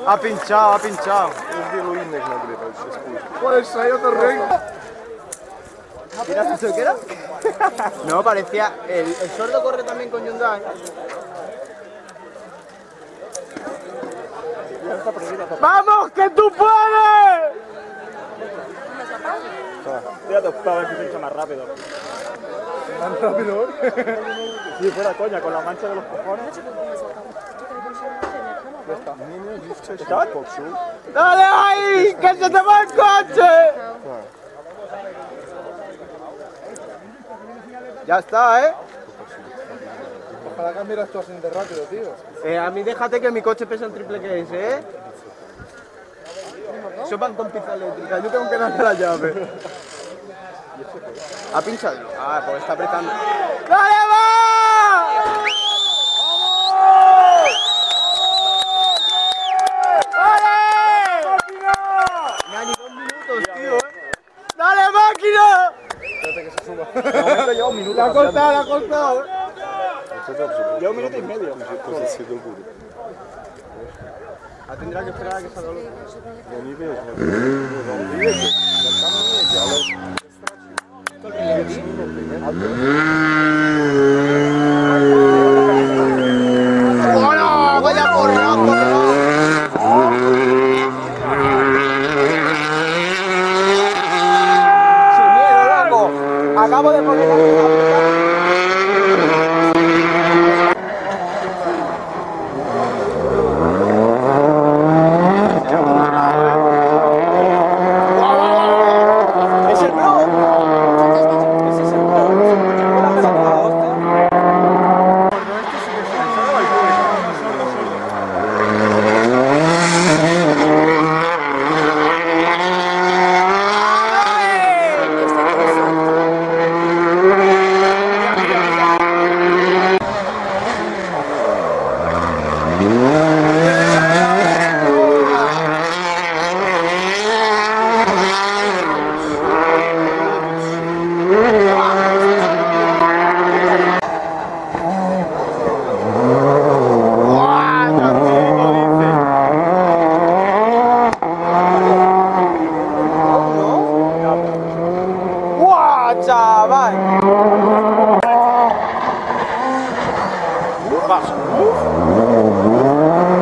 Ha pinchado, ha pinchado. Es Diego Index nagrywał, się spójrz. Polecająca ręka. ¿Miras eso qué era? No, parecía... El sordo corre también con Hyundai. ¡Vamos, que tú puedes! Ya te octava que se echa más rápido. ¿Más rápido? Sí, fuera coña, con la mancha de los cojones. Ya está. ¿Estás? ¡Dale ahí! ¡Que se te va el coche! Ya está, ¿eh? Ojalá cambiaras tú así de rápido, tío. A mí déjate que mi coche pesa el triple que es, ¿eh? Eso van con pizza eléctrica, yo tengo que darle la llave. ¿Ha pinchado? Ah, pues está apretando. ¡Dale, va! ¡Dale! ¡Máquina! Ni 2 minutos, tío, ¿eh? ¡Dale, máquina! Espérate que se suba. De momento lleva un minuto. La ha cortado, la ha cortado. Lleva 1 minuto y medio. Pozycję do góry. Ah, tendrá que esperar a que salga el otro. No nie wiesz, no on wyjedzie. Jak tam nie jedzie, ale stracił 5 minuty, nie? ¡Bueno! ¡Vaya porrazo, no! Sin miedo, loco. Acabo de poner la chaval. Vas.